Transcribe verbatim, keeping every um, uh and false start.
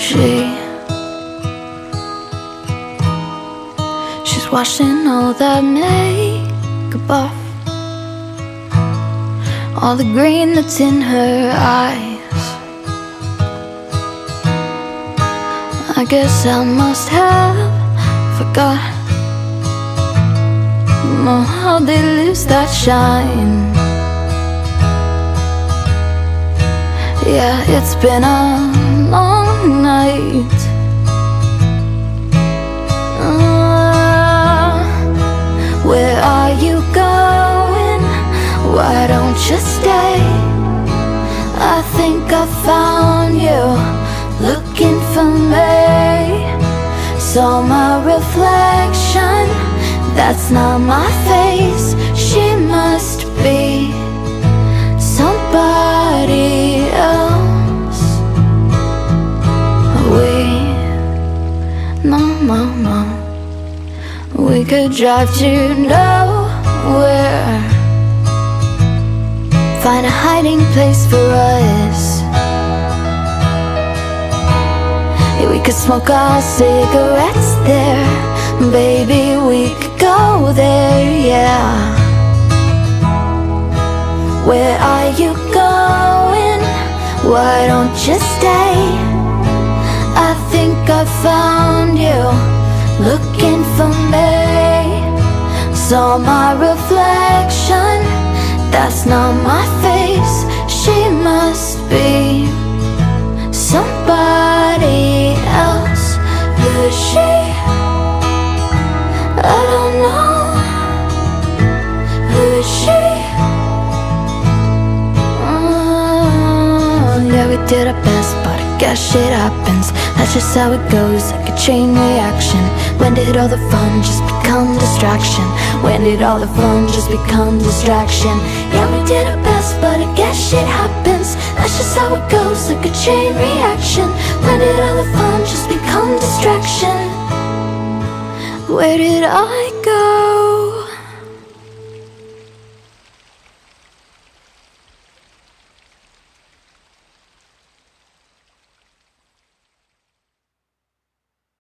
She She's washing all that makeup off, all the green that's in her eyes. I guess I must have forgot oh, how they lose that shine. Yeah, it's been a long night. uh, Where are you going? Why don't you stay? I think I found you, looking for me. Saw my reflection, that's not my face. She must be somebody else. We, no, no, no, we could drive to nowhere, find a hiding place for us. Yeah, we could smoke our cigarettes there. Baby, we could go there, yeah. Where are you going? Why don't you stay? I think I found you, looking for me. Saw my reflection, that's not my face. She must be somebody else. Who is she? I don't know. Who is she? Oh, yeah, we did our best, but I guess shit happens. That's just how it goes, like a chain reaction. When did all the fun just become distraction? When did all the fun just become distraction? Yeah, we did our best, but I guess shit happens. That's just how it goes, like a chain reaction. When did all the fun just become distraction? Where did I go?